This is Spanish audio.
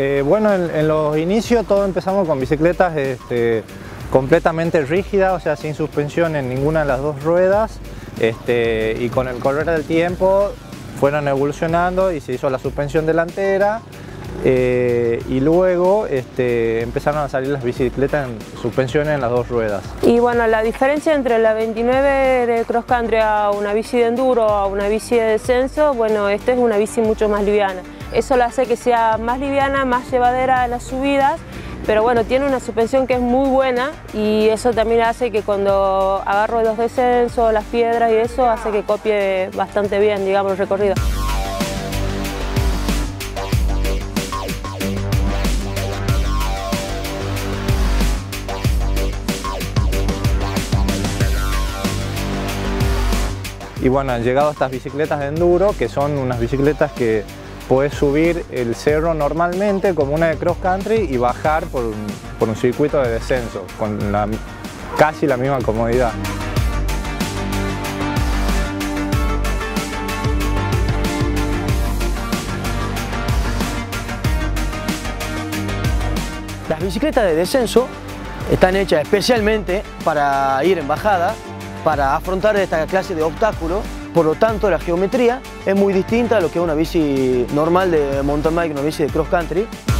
Bueno, en los inicios todos empezamos con bicicletas completamente rígidas, o sea, sin suspensión en ninguna de las dos ruedas, y con el correr del tiempo fueron evolucionando y se hizo la suspensión delantera, y luego empezaron a salir las bicicletas en suspensión en las dos ruedas. Y bueno, la diferencia entre la 29 de cross country a una bici de enduro a una bici de descenso, bueno, esta es una bici mucho más liviana. Eso lo hace que sea más liviana, más llevadera en las subidas, pero bueno, tiene una suspensión que es muy buena y eso también hace que cuando agarro los descensos, las piedras y eso, hace que copie bastante bien, digamos, el recorrido. Y bueno, han llegado estas bicicletas de enduro, que son unas bicicletas que puedes subir el cerro normalmente como una de cross country y bajar por un circuito de descenso, con casi la misma comodidad. Las bicicletas de descenso están hechas especialmente para ir en bajada, para afrontar esta clase de obstáculos. Por lo tanto, la geometría es muy distinta a lo que es una bici normal de mountain bike, una bici de cross country.